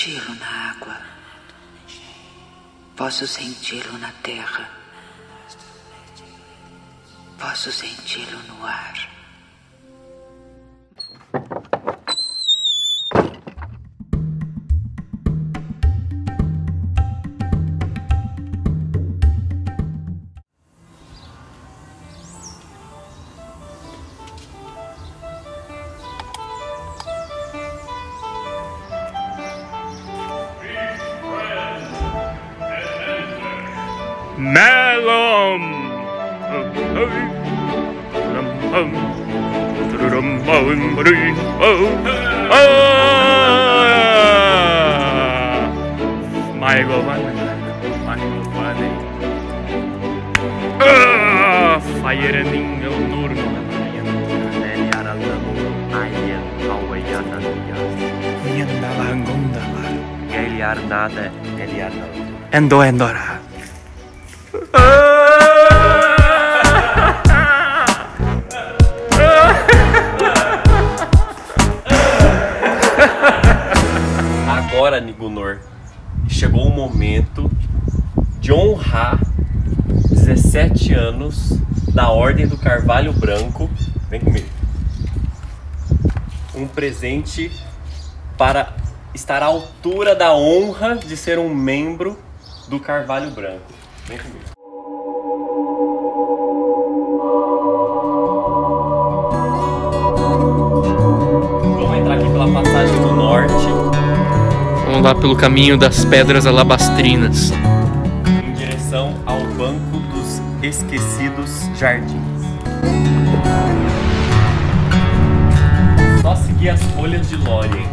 senti-lo na água. Posso senti-lo na terra. Posso senti-lo no ar. Melon! Endora. Agora, Nigunor, chegou o momento de honrar 17 anos da Ordem do Carvalho Branco. Vem comigo. Um presente para estar à altura da honra de ser um membro do Carvalho Branco. Vem comigo. Vamos entrar aqui pela passagem do norte. Vamos lá pelo caminho das pedras alabastrinas. Em direção ao Banco dos Esquecidos Jardins. Só seguir as folhas de Lórien.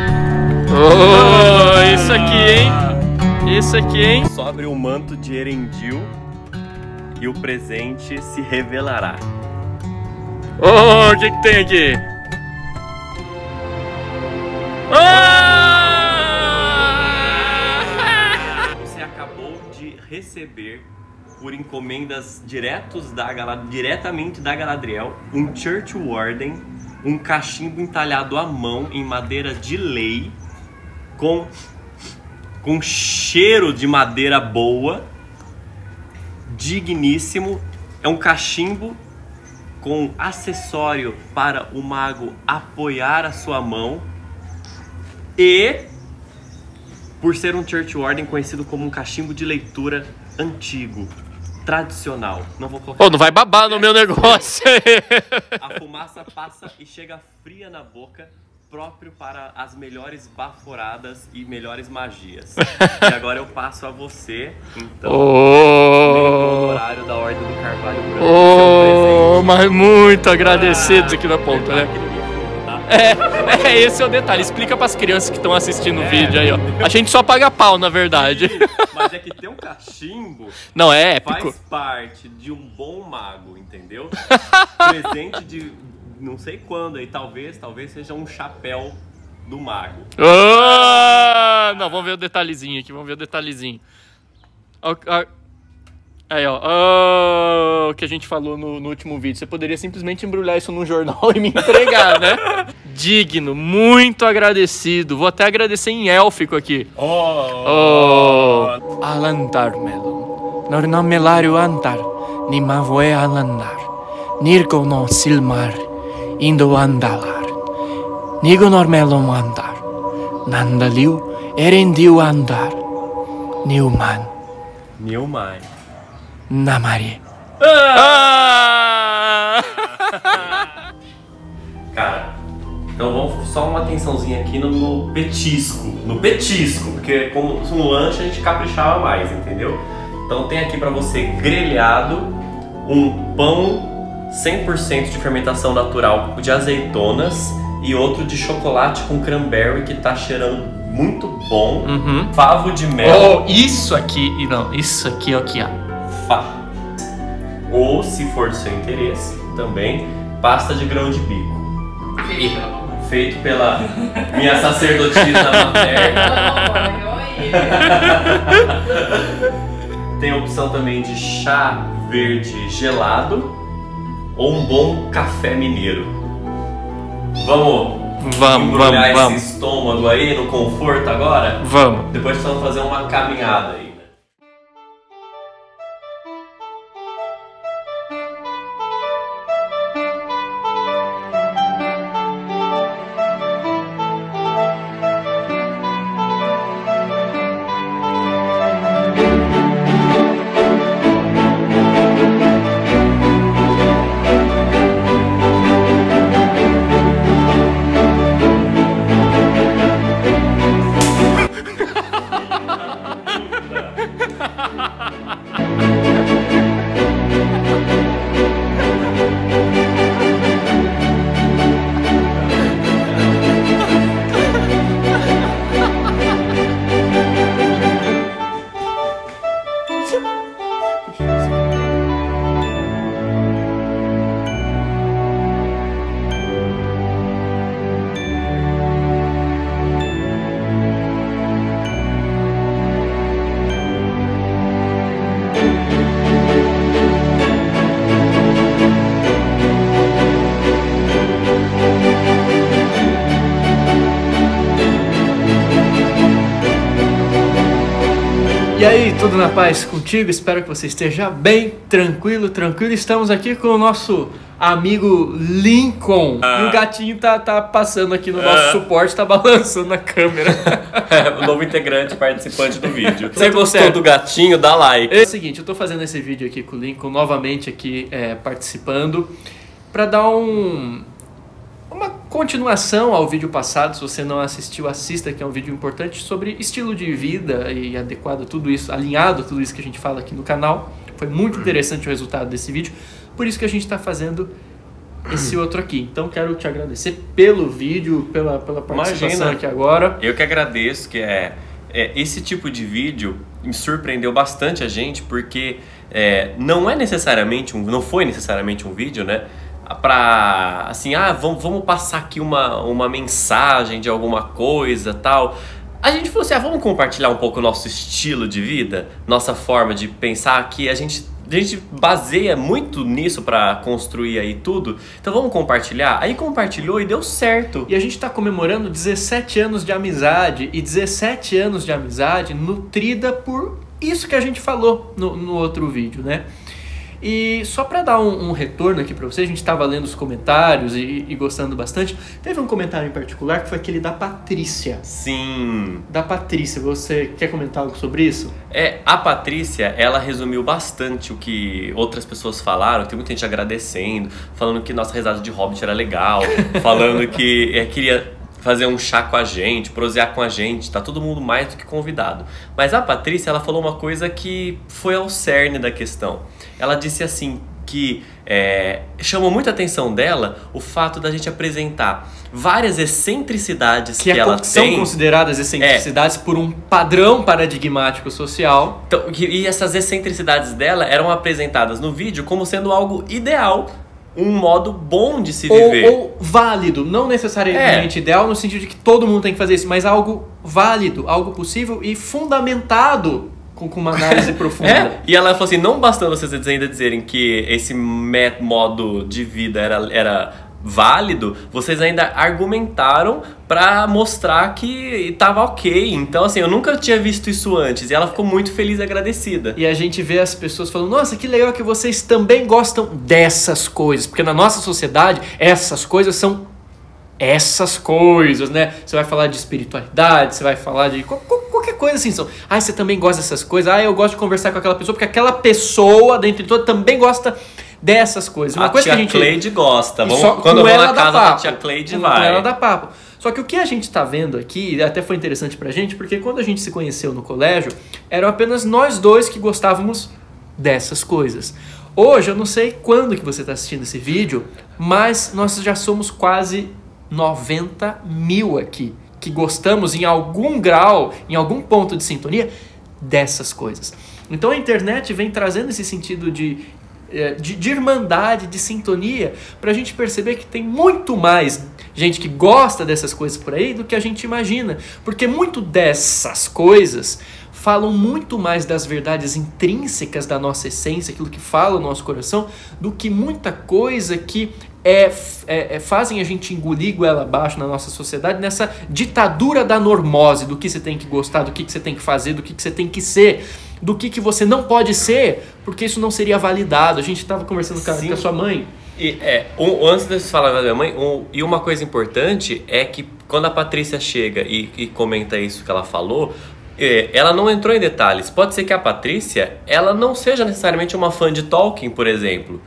Oh, isso aqui, hein? Isso aqui, hein? Sobre o manto de Erendil e o presente se revelará. Oh, o que tem aqui? Você acabou de receber, por encomendas diretamente da Galadriel, um Church Warden, um cachimbo entalhado à mão em madeira de lei, com cheiro de madeira boa, digníssimo. É um cachimbo com acessório para o mago apoiar a sua mão e, por ser um Church Warden, conhecido como um cachimbo de leitura antigo, tradicional. Não vou colocar. Oh, não vai babar no meu negócio. A fumaça passa e chega fria na boca, próprio para as melhores baforadas e melhores magias. E agora eu passo a você, então, membro honorário da Ordem do Carvalho Branco. Oh, mas muito agradecidos aqui na ponta, né? Esse é o detalhe. Explica para as crianças que estão assistindo o vídeo aí, ó. A gente só paga pau, na verdade. Mas é que ter um cachimbo não é épico. Faz parte de um bom mago, entendeu? Presente de não sei quando aí, talvez seja um chapéu do mago. Não, vamos ver o detalhezinho aqui, vamos ver o detalhezinho. Aí, ó, o que a gente falou no último vídeo. Você poderia simplesmente embrulhar isso num jornal e me entregar, né? Digno, muito agradecido. Vou até agradecer em élfico aqui. Alantar melon. Nornamelário antar. Nimavoe alandar. Nirko no silmar. Indo andalar. Nigo normelon andar. Nandaliu erendiu andar. Newman. Namari. Cara, então vamos só uma atençãozinha aqui no petisco. No petisco, porque como um lanche a gente caprichava mais, entendeu? Então tem aqui pra você grelhado um pão 100% de fermentação natural de azeitonas e outro de chocolate com cranberry que tá cheirando muito bom. Favo de mel. Isso aqui, isso aqui é o que há. Ou, se for do seu interesse, também pasta de grão de bico. Feito pela minha sacerdotisa materna. Tem a opção também de chá verde gelado ou um bom café mineiro. Vamos embrulhar vamos. esse estômago aí no conforto agora? Vamos. Depois precisamos fazer uma caminhada aí. E aí, tudo na paz contigo? Espero que você esteja bem, tranquilo. Estamos aqui com o nosso amigo Lincoln. E o gatinho tá passando aqui no nosso suporte, tá balançando a câmera. O novo integrante participante do vídeo. Você gostou Gostou do gatinho? Dá like. É o seguinte, eu tô fazendo esse vídeo aqui com o Lincoln, novamente aqui participando, pra dar uma continuação ao vídeo passado. Se você não assistiu, assista, que é um vídeo importante sobre estilo de vida e adequado tudo isso, alinhado tudo isso que a gente fala aqui no canal. Foi muito interessante o resultado desse vídeo, por isso que a gente está fazendo esse outro aqui. Então quero te agradecer pelo vídeo, pela participação. Imagina. Aqui agora. Eu que agradeço, que esse tipo de vídeo me surpreendeu bastante a gente, porque não foi necessariamente um vídeo, né? Pra, assim, vamos passar aqui uma mensagem de alguma coisa, tal. A gente falou assim, vamos compartilhar um pouco o nosso estilo de vida, nossa forma de pensar, que a gente baseia muito nisso pra construir aí tudo. Então vamos compartilhar? Aí compartilhou e deu certo. E a gente tá comemorando 17 anos de amizade, e 17 anos de amizade nutrida por isso que a gente falou no outro vídeo, né? E só para dar um retorno aqui para você, a gente estava lendo os comentários e gostando bastante. Teve um comentário em particular que foi aquele da Patrícia. Sim. Da Patrícia, você quer comentar algo sobre isso? A Patrícia, ela resumiu bastante o que outras pessoas falaram. Tem muita gente agradecendo, falando que nossa risada de Hobbit era legal, falando que queria fazer um chá com a gente, prosear com a gente, tá todo mundo mais do que convidado. Mas a Patrícia, ela falou uma coisa que foi ao cerne da questão. Ela disse assim, que chamou muita atenção dela o fato da gente apresentar várias excentricidades que ela são tem. Consideradas excentricidades por um padrão paradigmático social. Então, e essas excentricidades dela eram apresentadas no vídeo como sendo algo ideal, um modo bom de se viver. Ou válido, não necessariamente ideal no sentido de que todo mundo tem que fazer isso, mas algo válido, algo possível e fundamentado com uma análise profunda. E ela falou assim, não bastando vocês ainda dizerem que esse modo de vida era válido, vocês ainda argumentaram pra mostrar que tava ok. Então assim, eu nunca tinha visto isso antes. E ela ficou muito feliz e agradecida. E a gente vê as pessoas falando, nossa, que legal que vocês também gostam dessas coisas. Porque na nossa sociedade, essas coisas são essas coisas, né? Você vai falar de espiritualidade, você vai falar de qualquer coisa assim. Você também gosta dessas coisas? Eu gosto de conversar com aquela pessoa, porque aquela pessoa, dentre todas, também gosta dessas coisas. Uma coisa tia que a gente Cleide gosta. Quando eu vou na casa da tia Cleide, vai. Ela dá papo. Só que o que a gente tá vendo aqui, até foi interessante pra gente, porque quando a gente se conheceu no colégio, eram apenas nós dois que gostávamos dessas coisas. Hoje, eu não sei quando que você tá assistindo esse vídeo, mas nós já somos quase 90 mil aqui, que gostamos em algum grau, em algum ponto de sintonia, dessas coisas. Então a internet vem trazendo esse sentido de irmandade, de sintonia, pra gente perceber que tem muito mais gente que gosta dessas coisas por aí do que a gente imagina. Porque muito dessas coisas falam muito mais das verdades intrínsecas da nossa essência, aquilo que fala o nosso coração, do que muita coisa que fazem a gente engolir goela abaixo na nossa sociedade, nessa ditadura da normose, do que você tem que gostar, do que você tem que fazer, do que você tem que ser, do que você não pode ser, porque isso não seria validado. A gente estava conversando com a sua mãe. Antes de você falar da minha mãe, e uma coisa importante é que quando a Patrícia chega e comenta isso que ela falou, ela não entrou em detalhes. Pode ser que a Patrícia, ela não seja necessariamente uma fã de Tolkien, por exemplo.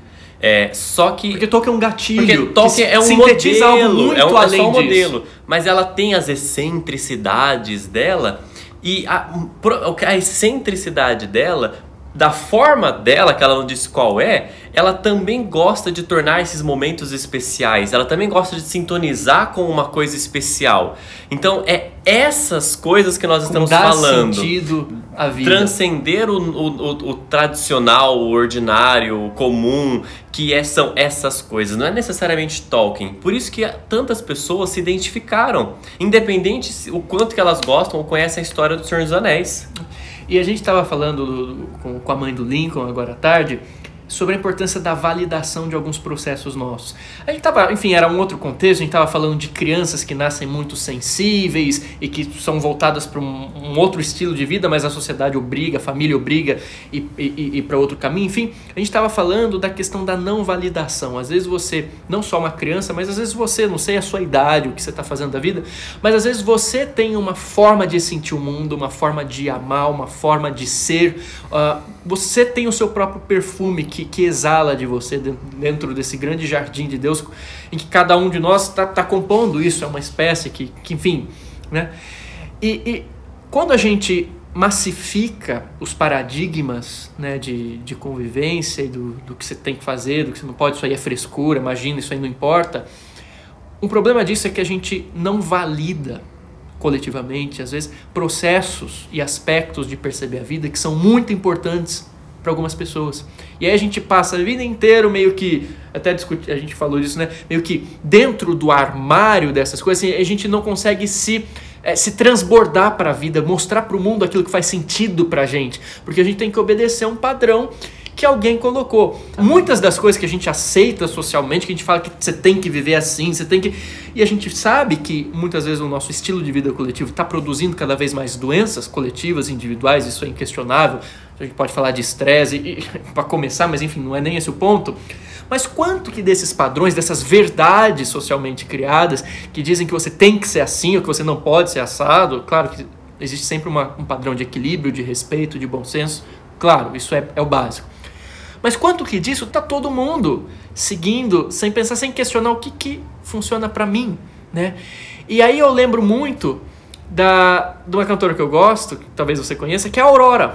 Só que... Porque Tolkien é um gatilho. Porque Tolkien é um sintetiza modelo, algo muito é além só um disso. modelo. Mas ela tem as excentricidades dela, e a excentricidade dela, da forma dela, que ela não disse qual ela também gosta de tornar esses momentos especiais. Ela também gosta de sintonizar com uma coisa especial. Então, essas coisas que nós estamos falando. Sentido à vida. Transcender o tradicional, o ordinário, o comum, são essas coisas. Não é necessariamente Tolkien. Por isso que tantas pessoas se identificaram, independente o quanto que elas gostam ou conhecem a história do Senhor dos Anéis. E a gente estava falando com a mãe do Lincoln agora à tarde sobre a importância da validação de alguns processos nossos. A gente estava, enfim, era um outro contexto, a gente estava falando de crianças que nascem muito sensíveis e que são voltadas para um outro estilo de vida, mas a sociedade obriga, a família obriga e para outro caminho. Enfim, a gente estava falando da questão da não validação. Às vezes você, não só uma criança, mas às vezes você, não sei a sua idade, o que você está fazendo da vida, mas às vezes você tem uma forma de sentir o mundo, uma forma de amar, uma forma de ser. Você tem o seu próprio perfume que exala de você dentro desse grande jardim de Deus, em que cada um de nós está compondo isso, é uma espécie que enfim, né? E quando a gente massifica os paradigmas, né, de convivência e do que você tem que fazer, do que você não pode, isso aí é frescura, imagina, isso aí não importa. Um problema disso é que a gente não valida coletivamente, às vezes, processos e aspectos de perceber a vida que são muito importantes para algumas pessoas. E aí a gente passa a vida inteira meio que, até a gente falou disso, né? Meio que dentro do armário dessas coisas, assim, a gente não consegue se transbordar para a vida, mostrar para o mundo aquilo que faz sentido para a gente, porque a gente tem que obedecer a um padrão que alguém colocou. Muitas das coisas que a gente aceita socialmente, que a gente fala que você tem que viver assim, você tem que... E a gente sabe que muitas vezes o nosso estilo de vida coletivo está produzindo cada vez mais doenças coletivas, individuais, isso é inquestionável. A gente pode falar de estresse para começar, mas enfim, não é nem esse o ponto. Mas quanto que desses padrões, dessas verdades socialmente criadas, que dizem que você tem que ser assim ou que você não pode ser assado, claro que existe sempre um padrão de equilíbrio, de respeito, de bom senso, claro, isso é o básico. Mas quanto que disso está todo mundo seguindo, sem pensar, sem questionar o que funciona para mim, né? E aí eu lembro muito de uma cantora que eu gosto, que talvez você conheça, que é a Aurora.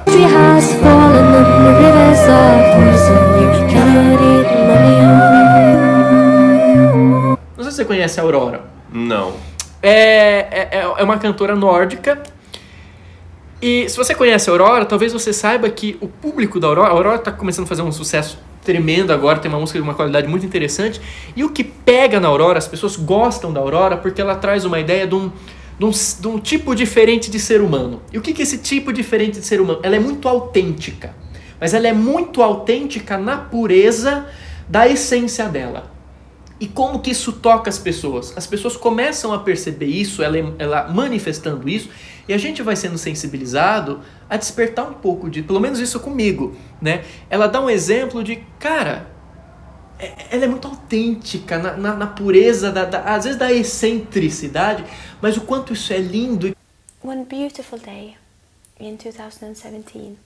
Não sei se você conhece a Aurora. Não. É uma cantora nórdica. E se você conhece a Aurora, talvez você saiba que o público da Aurora... A Aurora está começando a fazer um sucesso tremendo agora, tem uma música de uma qualidade muito interessante. E o que pega na Aurora, as pessoas gostam da Aurora porque ela traz uma ideia de um tipo diferente de ser humano. E o que é esse tipo diferente de ser humano? Ela é muito autêntica. Mas ela é muito autêntica na pureza da essência dela. E como que isso toca as pessoas? As pessoas começam a perceber isso, ela manifestando isso, e a gente vai sendo sensibilizado a despertar um pouco de, pelo menos isso comigo, né? Ela dá um exemplo de, cara, ela é muito autêntica na pureza, às vezes da excentricidade, mas o quanto isso é lindo. One beautiful day in 2017.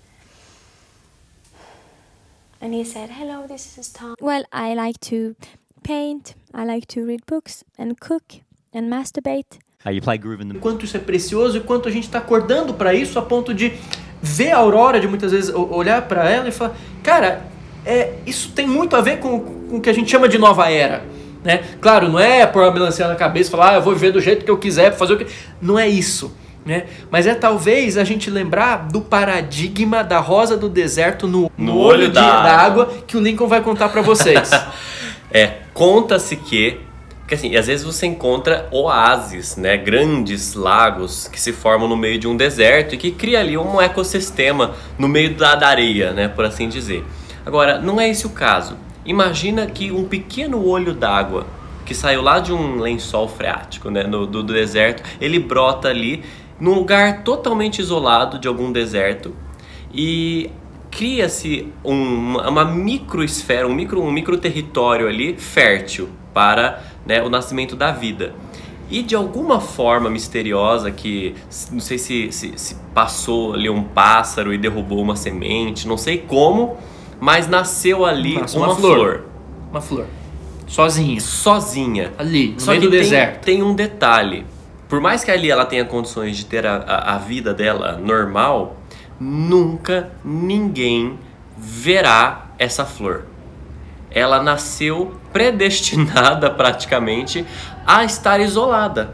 And he said, "Hello, this is Tom." Well, I like to paint, I like to read books and cook and masturbate. You play groove in the... Quanto isso é precioso e quanto a gente está acordando para isso a ponto de ver a Aurora, de muitas vezes olhar para ela e falar, cara, isso tem muito a ver com o que a gente chama de nova era, né? Claro, não é pôr a melancia na cabeça e falar, eu vou viver do jeito que eu quiser, fazer o que... Não é isso, né? Mas é talvez a gente lembrar do paradigma da rosa do deserto no olho da água que o Lincoln vai contar para vocês. Conta-se que assim, às vezes você encontra oásis, né, grandes lagos que se formam no meio de um deserto e que cria ali um ecossistema no meio da areia, né, por assim dizer. Agora, não é esse o caso. Imagina que um pequeno olho d'água que saiu lá de um lençol freático, né, do deserto, ele brota ali num lugar totalmente isolado de algum deserto e cria-se uma microesfera, um micro território ali fértil para, né, o nascimento da vida. E de alguma forma misteriosa, que não sei se passou ali um pássaro e derrubou uma semente, não sei como, mas nasceu ali uma flor. Uma flor. Sozinha. Sozinha. Ali, no Só meio que do deserto. Tem um detalhe. Por mais que ali ela tenha condições de ter a vida dela normal, nunca ninguém verá essa flor. Ela nasceu predestinada praticamente a estar isolada.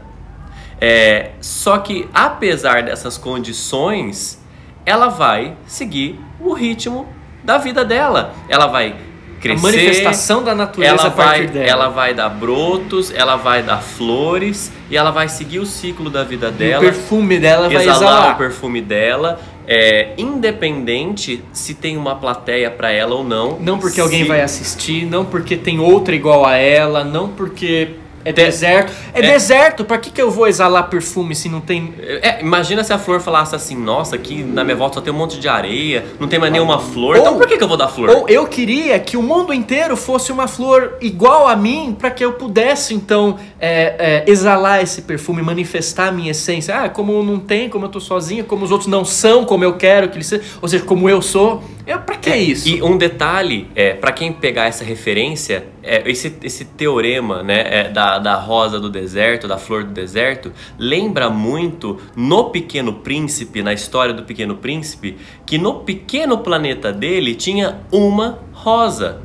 Só que apesar dessas condições, ela vai seguir o ritmo da vida dela. Ela vai crescer, a manifestação da natureza a partir dela. Ela vai dar brotos, ela vai dar flores e ela vai seguir o ciclo da vida dela. E o perfume dela vai exalar o perfume dela. Independente se tem uma plateia para ela ou não. Não porque alguém vai assistir, não porque tem outra igual a ela, não porque é deserto. Deserto, pra que eu vou exalar perfume se não tem... Imagina se a flor falasse assim, nossa, aqui na minha volta só tem um monte de areia, não tem mais nenhuma flor, então por que eu vou dar flor? Ou eu queria que o mundo inteiro fosse uma flor igual a mim, pra que eu pudesse então exalar esse perfume, manifestar a minha essência. Como não tem, como eu tô sozinha, como os outros não são como eu quero que eles sejam, ou seja, como eu sou. Pra que isso? E um detalhe, pra quem pegar essa referência, esse teorema, né, da rosa do deserto, da flor do deserto, lembra muito no Pequeno Príncipe, na história do Pequeno Príncipe, que no pequeno planeta dele tinha uma rosa.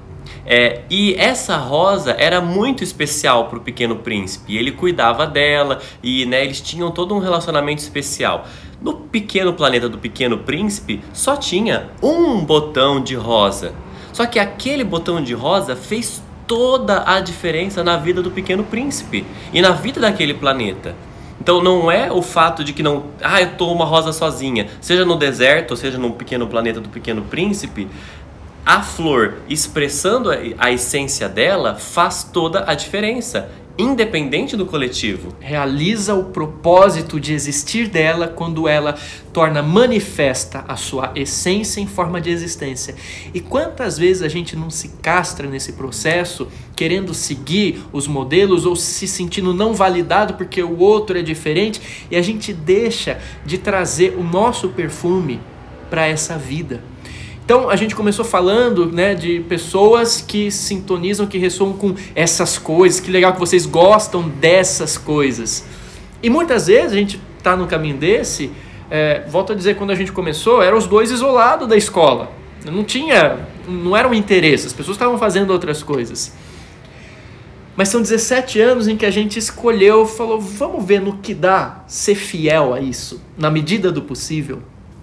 E essa rosa era muito especial para o Pequeno Príncipe. Ele cuidava dela e, né, eles tinham todo um relacionamento especial. No pequeno planeta do Pequeno Príncipe só tinha um botão de rosa. Só que aquele botão de rosa fez toda a diferença na vida do Pequeno Príncipe e na vida daquele planeta. Então não é o fato de que eu tô uma rosa sozinha, seja no deserto ou seja no pequeno planeta do Pequeno Príncipe, a flor expressando a essência dela faz toda a diferença, independente do coletivo. Realiza o propósito de existir dela quando ela torna manifesta a sua essência em forma de existência. E quantas vezes a gente não se castra nesse processo, querendo seguir os modelos ou se sentindo não validado porque o outro é diferente, e a gente deixa de trazer o nosso perfume para essa vida. Então a gente começou falando, né, de pessoas que sintonizam, que ressoam com essas coisas. Que legal que vocês gostam dessas coisas. E muitas vezes a gente está no caminho desse. Volto a dizer, quando a gente começou, eram os dois isolados da escola. Não era um interesse, as pessoas estavam fazendo outras coisas. Mas são 17 anos em que a gente escolheu, falou, vamos ver no que dá ser fiel a isso, na medida do possível.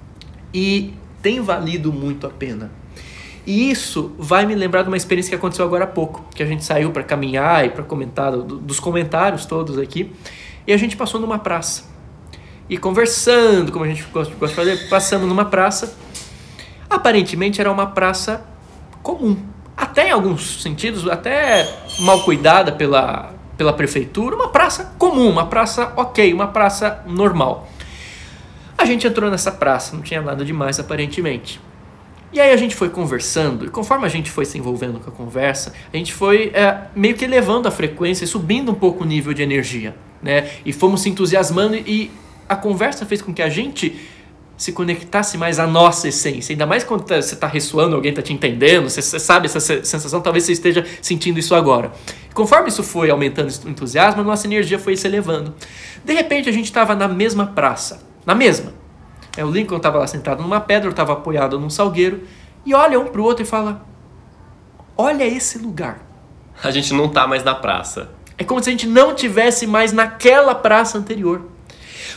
E tem valido muito a pena. E isso vai me lembrar de uma experiência que aconteceu agora há pouco, que a gente saiu para caminhar e para comentar dos comentários todos aqui, e a gente passou numa praça. E conversando, como a gente gosta de fazer, passando numa praça. Aparentemente era uma praça comum. Até em alguns sentidos, até mal cuidada pela prefeitura. Uma praça comum, uma praça ok, uma praça normal. A gente entrou nessa praça, não tinha nada demais aparentemente. E aí a gente foi conversando, e conforme a gente foi se envolvendo com a conversa, a gente foi meio que elevando a frequência e subindo um pouco o nível de energia, né? E fomos se entusiasmando, e a conversa fez com que a gente se conectasse mais à nossa essência. Ainda mais quando você está ressoando, alguém está te entendendo, você sabe essa sensação, talvez você esteja sentindo isso agora. Conforme isso foi aumentando o entusiasmo, a nossa energia foi se elevando. De repente a gente estava na mesma praça. Na mesma. O Lincoln estava lá sentado numa pedra, eu estava apoiado num salgueiro, e olha um para o outro e fala, olha esse lugar. A gente não tá mais na praça. É como se a gente não tivesse mais naquela praça anterior.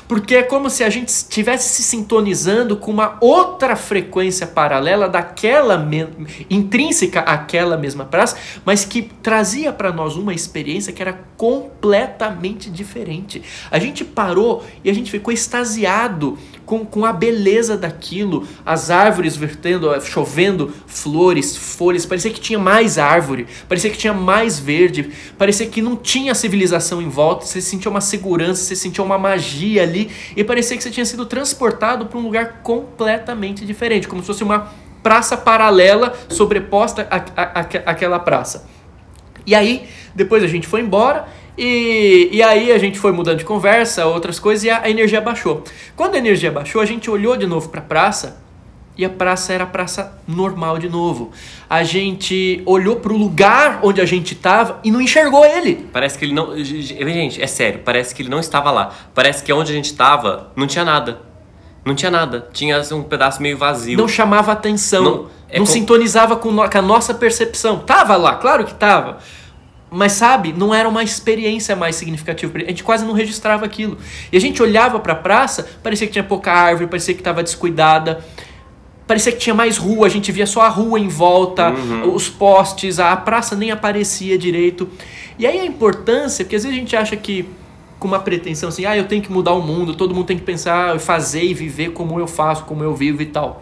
porque é como se a gente estivesse se sintonizando com uma outra frequência paralela daquela intrínseca àquela mesma praça, mas que trazia para nós uma experiência que era completamente diferente. A gente parou e a gente ficou extasiado com a beleza daquilo, as árvores vertendo, chovendo flores, folhas, parecia que tinha mais árvore, parecia que tinha mais verde, parecia que não tinha civilização em volta, você sentia uma segurança, você sentia uma magia ali, e parecia que você tinha sido transportado para um lugar completamente diferente, como se fosse uma praça paralela sobreposta àquela praça. E aí, depois a gente foi embora, e aí a gente foi mudando de conversa, outras coisas, e a energia baixou. Quando a energia baixou, a gente olhou de novo para a praça, e a praça era a praça normal de novo. A gente olhou para o lugar onde a gente estava e não enxergou ele. Parece que ele não... Gente, é sério, parece que ele não estava lá. Parece que onde a gente estava não tinha nada. Não tinha nada. Tinha um pedaço meio vazio. Não chamava atenção. Não sintonizava com a nossa percepção. Tava lá, claro que tava. Mas sabe, não era uma experiência mais significativa. A gente quase não registrava aquilo. E a gente olhava para a praça, parecia que tinha pouca árvore, parecia que estava descuidada. Parecia que tinha mais rua, a gente via só a rua em volta, os postes, a praça nem aparecia direito. E aí a importância, porque às vezes a gente acha que com uma pretensão assim, eu tenho que mudar o mundo, todo mundo tem que pensar, fazer e viver como eu faço, como eu vivo e tal.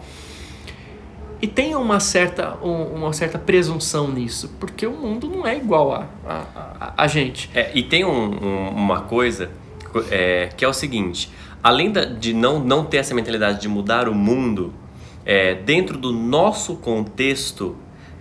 E tem uma certa presunção nisso, porque o mundo não é igual a gente. E tem uma coisa que é o seguinte, além de não ter essa mentalidade de mudar o mundo, dentro do nosso contexto,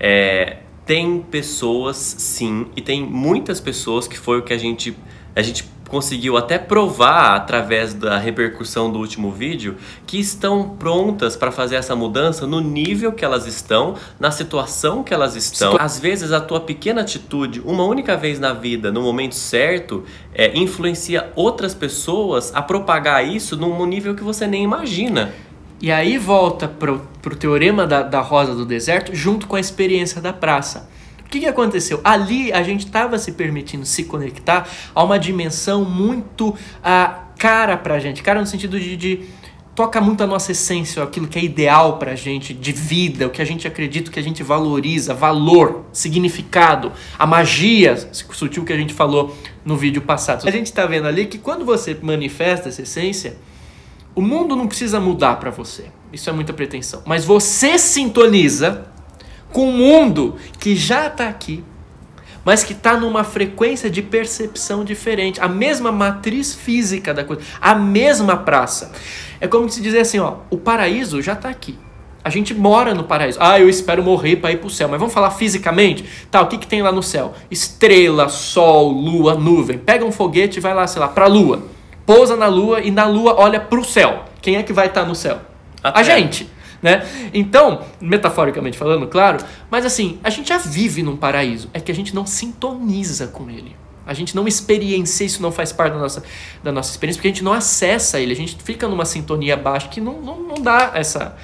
tem pessoas, sim, e tem muitas pessoas, que foi o que a gente conseguiu até provar através da repercussão do último vídeo, que estão prontas para fazer essa mudança no nível que elas estão, na situação que elas estão. Às vezes a tua pequena atitude, uma única vez na vida, no momento certo, influencia outras pessoas a propagar isso num nível que você nem imagina. E aí volta pro teorema da rosa do deserto, junto com a experiência da praça. O que aconteceu? Ali a gente estava se permitindo se conectar a uma dimensão muito cara pra gente. Cara no sentido de toca muito a nossa essência, aquilo que é ideal pra gente, de vida, o que a gente acredita, o que a gente valoriza, valor, significado, a magia sutil que a gente falou no vídeo passado. A gente está vendo ali que quando você manifesta essa essência, o mundo não precisa mudar pra você. Isso é muita pretensão. Mas você sintoniza com um mundo que já está aqui, mas que está numa frequência de percepção diferente. A mesma matriz física da coisa, a mesma praça. É como se dizer assim, o paraíso já está aqui. A gente mora no paraíso. Eu espero morrer para ir para o céu. Mas vamos falar fisicamente? O que tem lá no céu? Estrela, sol, lua, nuvem. Pega um foguete e vai lá, sei lá, para a lua. Pousa na lua e na lua olha para o céu. Quem é que vai estar no céu? A gente. Né? Então, metaforicamente falando, claro, mas assim, a gente já vive num paraíso, é que a gente não sintoniza com ele, a gente não experiencia, isso não faz parte da nossa experiência, porque a gente não acessa ele, a gente fica numa sintonia baixa que não dá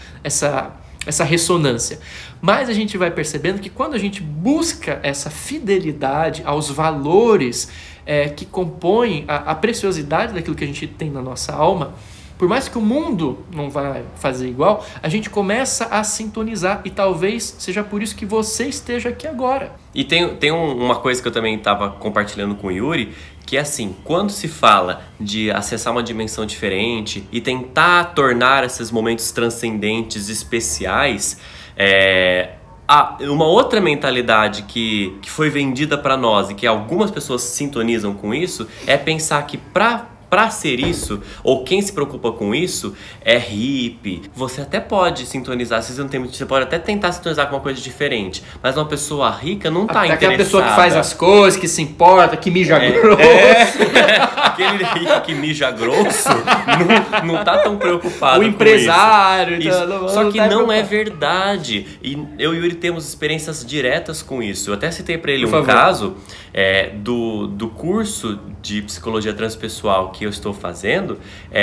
essa ressonância. Mas a gente vai percebendo que quando a gente busca essa fidelidade aos valores que compõem a preciosidade daquilo que a gente tem na nossa alma, por mais que o mundo não vai fazer igual, a gente começa a sintonizar, e talvez seja por isso que você esteja aqui agora. E tem uma coisa que eu também estava compartilhando com o Yuri, que é assim, quando se fala de acessar uma dimensão diferente e tentar tornar esses momentos transcendentes especiais, uma outra mentalidade que foi vendida para nós e que algumas pessoas sintonizam com isso, é pensar que para ser isso, ou quem se preocupa com isso, é hippie. Você até pode sintonizar, se você não tem muito, você pode até tentar sintonizar com uma coisa diferente, mas uma pessoa rica não tá interessada. Aquela pessoa que faz as coisas, que se importa, que mija grosso. Aquele rico que mija grosso não tá tão preocupado o empresário, com isso. Só que não é verdade. E eu e o Yuri temos experiências diretas com isso. Eu até citei para ele um caso do curso de psicologia transpessoal que eu estou fazendo.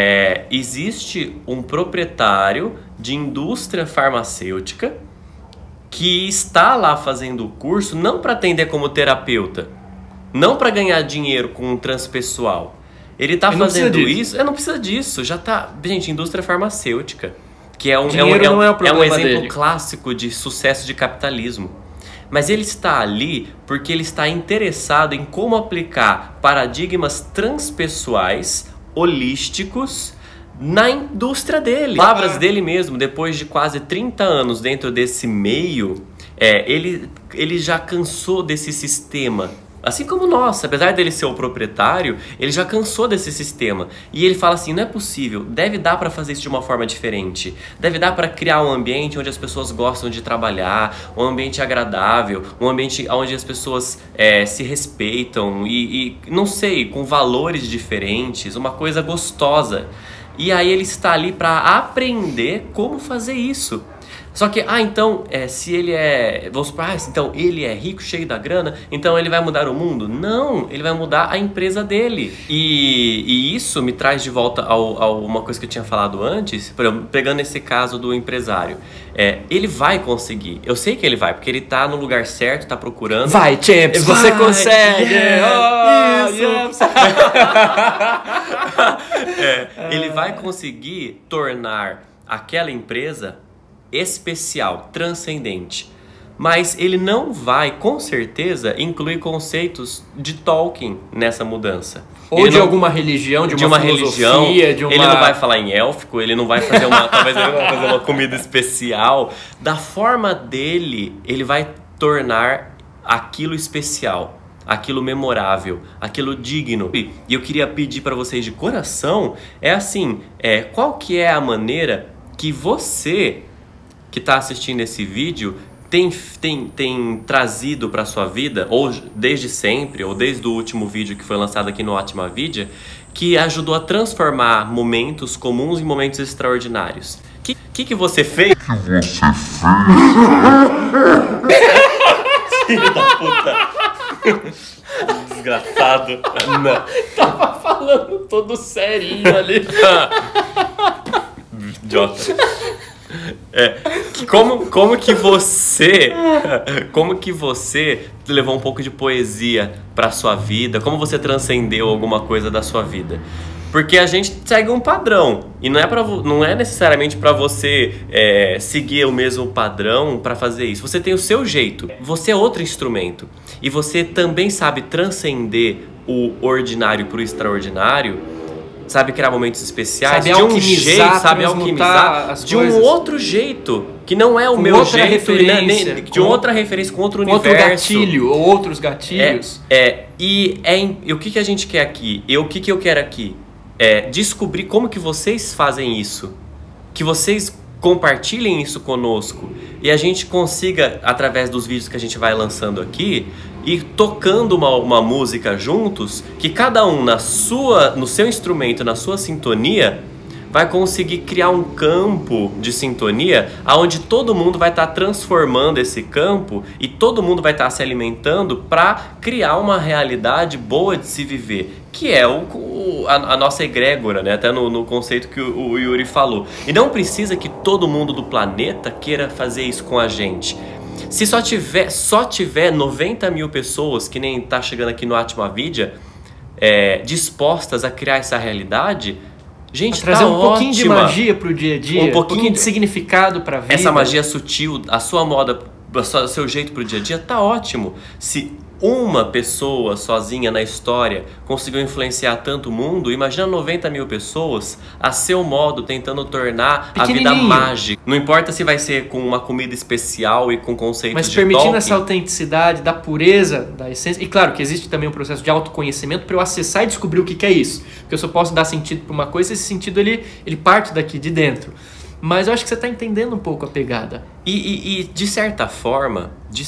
Existe um proprietário de indústria farmacêutica que está lá fazendo o curso não para atender como terapeuta, não para ganhar dinheiro com um transpessoal. Ele tá Ele não fazendo precisa disso. isso, não precisa disso, já tá... Gente, indústria farmacêutica, que é um Dinheiro não é o problema exemplo dele. clássico de sucesso de capitalismo. Mas ele está ali porque ele está interessado em como aplicar paradigmas transpessoais, holísticos, na indústria dele. Palavras dele mesmo, depois de quase 30 anos dentro desse meio, ele já cansou desse sistema. Assim como nós, apesar dele ser o proprietário, ele já cansou desse sistema. E ele fala assim, não é possível, deve dar para fazer isso de uma forma diferente. Deve dar para criar um ambiente onde as pessoas gostam de trabalhar, um ambiente agradável, um ambiente onde as pessoas se respeitam e, não sei, com valores diferentes, uma coisa gostosa. E aí ele está ali para aprender como fazer isso. Só que, então, se ele vamos supor, então ele é rico, cheio da grana, então ele vai mudar o mundo? Não, ele vai mudar a empresa dele. E isso me traz de volta a uma coisa que eu tinha falado antes, por exemplo, pegando esse caso do empresário. Ele vai conseguir, eu sei que ele vai, porque ele tá no lugar certo, tá procurando. Vai, Champs, você consegue! Isso! Ele vai conseguir tornar aquela empresa especial, transcendente. Mas ele não vai, com certeza, incluir conceitos de Tolkien nessa mudança. Ou ele de alguma religião, de uma religião. de uma... Ele não vai falar em élfico, ele não vai fazer talvez ele não vai fazer uma comida especial. Da forma dele, ele vai tornar aquilo especial, aquilo memorável, aquilo digno. E eu queria pedir para vocês de coração, qual que é a maneira que você que está assistindo esse vídeo tem trazido para sua vida, ou desde sempre, ou desde o último vídeo que foi lançado aqui no Ótima Vida, que ajudou a transformar momentos comuns em momentos extraordinários. O que você fez? Filho da puta! Desgraçado! Não. Tava falando todo serinho ali. Idiota. Como que você levou um pouco de poesia pra sua vida? Como você transcendeu alguma coisa da sua vida? Porque a gente segue um padrão e não é necessariamente para você seguir o mesmo padrão para fazer isso. Você tem o seu jeito, você é outro instrumento e você também sabe transcender o ordinário pro extraordinário. Sabe criar momentos especiais, sabe alquimizar, sabe alquimizar de um outro jeito, que não é o meu jeito, de outra referência, com outro universo. Outro gatilho, ou outros gatilhos. E o que a gente quer aqui? O que eu quero aqui? Descobrir como que vocês fazem isso. Que vocês compartilhem isso conosco. E a gente consiga, através dos vídeos que a gente vai lançando aqui, ir tocando uma música juntos, que cada um no seu instrumento, na sua sintonia, vai conseguir criar um campo de sintonia onde todo mundo vai estar transformando esse campo e todo mundo vai estar se alimentando para criar uma realidade boa de se viver, que é a nossa egrégora, né? Até no conceito que o Yuri falou. E não precisa que todo mundo do planeta queira fazer isso com a gente. Se só tiver 90 mil pessoas, que nem tá chegando aqui no Atma Vidya, dispostas a criar essa realidade, gente, trazer um pouquinho de ótima. magia pro dia a dia, um pouquinho de significado pra vida. Essa magia sutil, a sua moda, o seu jeito pro dia a dia, tá ótimo. Se uma pessoa sozinha na história conseguiu influenciar tanto o mundo, imagina 90 mil pessoas a seu modo tentando tornar a vida mágica. Não importa se vai ser com uma comida especial e com conceitos mas de permitindo Tolkien. essa autenticidade, da pureza, da essência. E claro que existe também um processo de autoconhecimento para eu acessar e descobrir o que é isso. Porque eu só posso dar sentido para uma coisa, esse sentido ele parte daqui de dentro. Mas eu acho que você está entendendo um pouco a pegada. E de certa forma,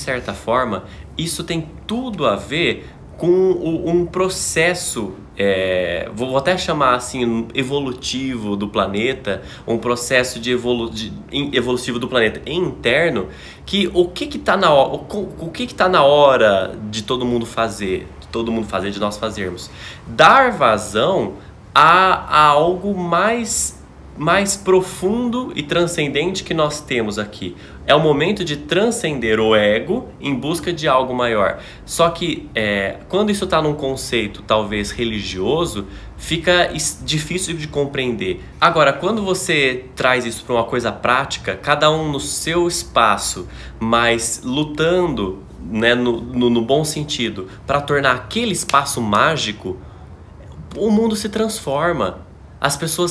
isso tem tudo a ver com um processo, vou até chamar assim, evolutivo do planeta, um processo evolutivo do planeta interno, que o que está na hora de todo mundo fazer, de nós fazermos? Dar vazão a algo mais mais profundo e transcendente que nós temos aqui. É o momento de transcender o ego em busca de algo maior. Só que quando isso está num conceito talvez religioso, fica difícil de compreender. Agora, quando você traz isso para uma coisa prática, cada um no seu espaço, mas lutando, né, no bom sentido, para tornar aquele espaço mágico, o mundo se transforma. As pessoas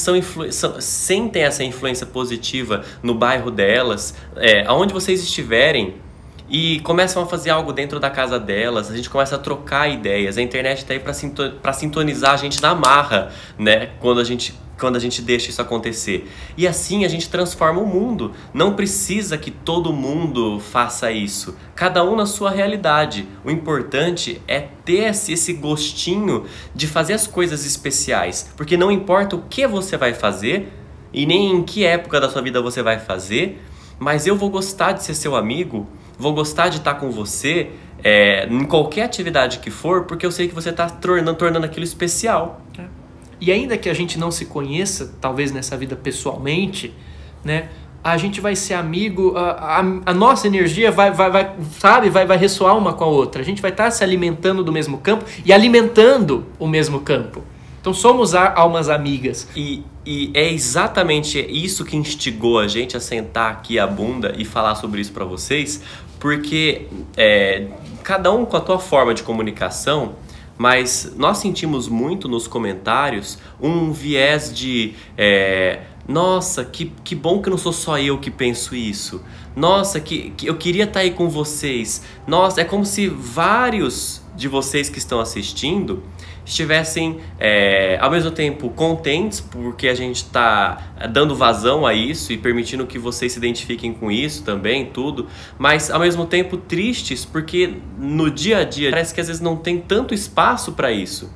sentem essa influência positiva no bairro delas, aonde vocês estiverem, e começam a fazer algo dentro da casa delas. A gente começa a trocar ideias. A internet está aí para sintonizar a gente na marra, né? Quando a gente deixa isso acontecer. E assim a gente transforma o mundo. Não precisa que todo mundo faça isso. Cada um na sua realidade. O importante é ter esse gostinho de fazer as coisas especiais. Porque não importa o que você vai fazer e nem em que época da sua vida você vai fazer, mas eu vou gostar de ser seu amigo, vou gostar de estar com você em qualquer atividade que for, porque eu sei que você está tornando aquilo especial. E ainda que a gente não se conheça, talvez nessa vida pessoalmente, né, a gente vai ser amigo, a nossa energia vai ressoar uma com a outra. A gente vai estar se alimentando do mesmo campo e alimentando o mesmo campo. Então somos almas amigas. E é exatamente isso que instigou a gente a sentar aqui a bunda e falar sobre isso para vocês, porque cada um com a tua forma de comunicação, mas nós sentimos muito nos comentários um viés de nossa, que bom que não sou só eu que penso isso. Nossa, que eu queria estar aí com vocês. Nossa, é como se vários de vocês que estão assistindo estivessem ao mesmo tempo contentes porque a gente está dando vazão a isso e permitindo que vocês se identifiquem com isso também, tudo, mas ao mesmo tempo tristes porque no dia a dia parece que às vezes não tem tanto espaço para isso,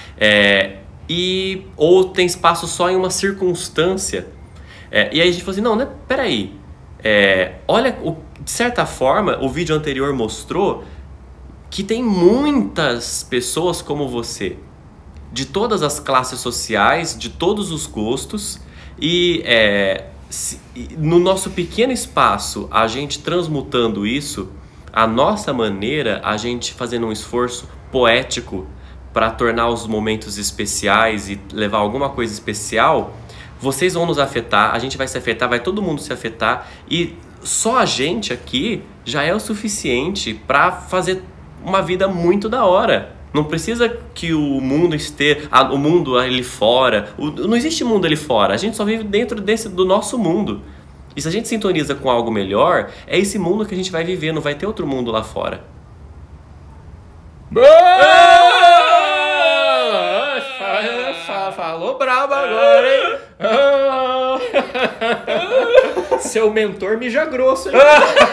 ou tem espaço só em uma circunstância, e aí a gente falou assim, não, né, peraí, olha, de certa forma o vídeo anterior mostrou que tem muitas pessoas como você, de todas as classes sociais, de todos os gostos, e no nosso pequeno espaço, a gente transmutando isso, a nossa maneira, a gente fazendo um esforço poético para tornar os momentos especiais e levar alguma coisa especial, vocês vão nos afetar, a gente vai se afetar, vai todo mundo se afetar, e só a gente aqui já é o suficiente para fazer uma vida muito da hora. Não precisa que o mundo esteja, o mundo ali fora, não existe mundo ali fora, a gente só vive dentro do nosso mundo. E se a gente sintoniza com algo melhor, é esse mundo que a gente vai viver, não vai ter outro mundo lá fora. Falou brabo agora, hein? Seu mentor mija grosso, hein?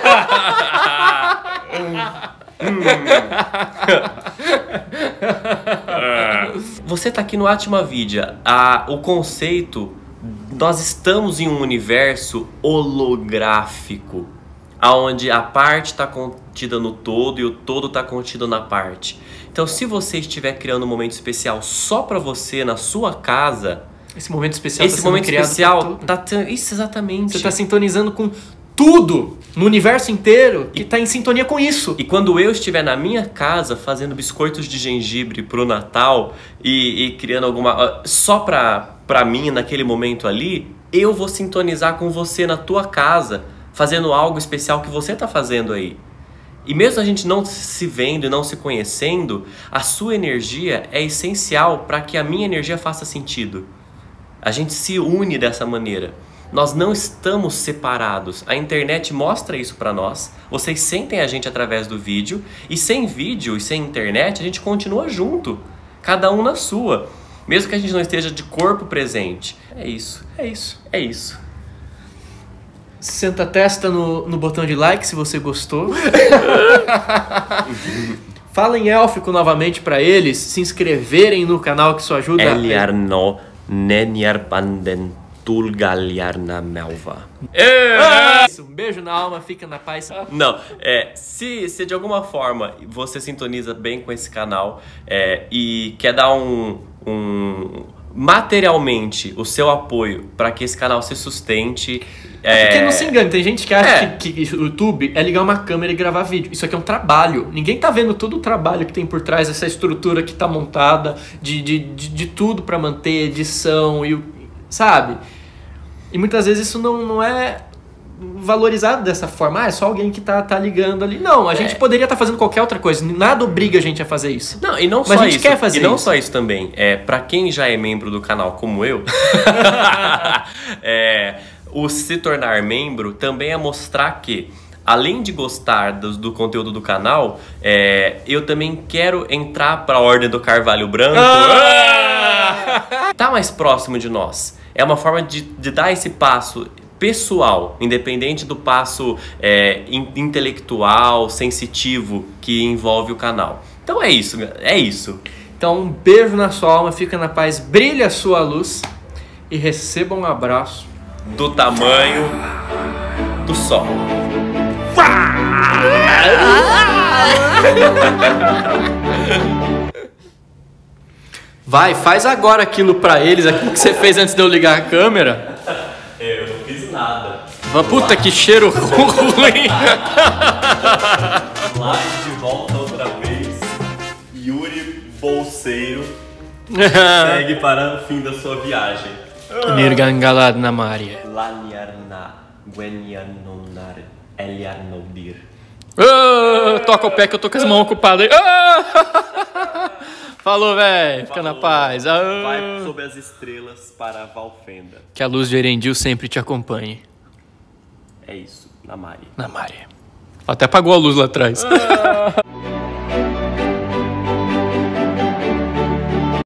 Você tá aqui no Atmavidya. O conceito, nós estamos em um universo holográfico, onde a parte está contida no todo e o todo está contido na parte. Então, se você estiver criando um momento especial só para você na sua casa, esse momento especial isso, exatamente. Você está sintonizando com tudo no universo inteiro que está em sintonia com isso. E quando eu estiver na minha casa fazendo biscoitos de gengibre pro Natal e criando alguma... só pra mim naquele momento ali, eu vou sintonizar com você na tua casa, fazendo algo especial que você tá fazendo aí. E mesmo a gente não se vendo e não se conhecendo, a sua energia é essencial para que a minha energia faça sentido. A gente se une dessa maneira. Nós não estamos separados. A internet mostra isso para nós. Vocês sentem a gente através do vídeo. E sem vídeo e sem internet, a gente continua junto. Cada um na sua. Mesmo que a gente não esteja de corpo presente. É isso. É isso. É isso. Senta a testa no botão de like se você gostou. Fala em élfico novamente para eles se inscreverem no canal, que isso ajuda. Eliarno Neniarpanden Tulgalharna Melva. Isso, um beijo na alma, fica na paz. Não, se de alguma forma você sintoniza bem com esse canal e quer dar materialmente o seu apoio para que esse canal se sustente. Porque não se engane, tem gente que acha que o YouTube é ligar uma câmera e gravar vídeo. Isso aqui é um trabalho. Ninguém tá vendo todo o trabalho que tem por trás, essa estrutura que tá montada, de tudo para manter edição, sabe? E muitas vezes isso não é valorizado dessa forma. É só alguém que tá ligando ali. Não, a gente poderia estar fazendo qualquer outra coisa. Nada obriga a gente a fazer isso. Não, e não Mas só a gente isso. quer fazer e não isso. só isso também. Pra quem já é membro do canal como eu, o se tornar membro também é mostrar que, além de gostar do conteúdo do canal, eu também quero entrar para a Ordem do Carvalho Branco. Tá mais próximo de nós. É uma forma de dar esse passo pessoal, independente do passo intelectual, sensitivo que envolve o canal. Então é isso. Então um beijo na sua alma, fica na paz, brilha a sua luz e receba um abraço Do tamanho do sol. Vai, faz agora aquilo pra eles, aquilo que você fez antes de eu ligar a câmera. Eu não fiz nada. Puta que cheiro ruim. Live de volta outra vez. Yuri Bolseiro segue para o fim da sua viagem. Nirgangalad na Maria. Laniarna Gwenyanunar Eliarnodir. Toca o pé que eu tô com as mãos ocupadas aí. Falou, velho. Fica na paz. Vai sob as estrelas para Valfenda. Que a luz de Erendil sempre te acompanhe. É isso, na Mari. Na Maria. Até apagou a luz lá atrás.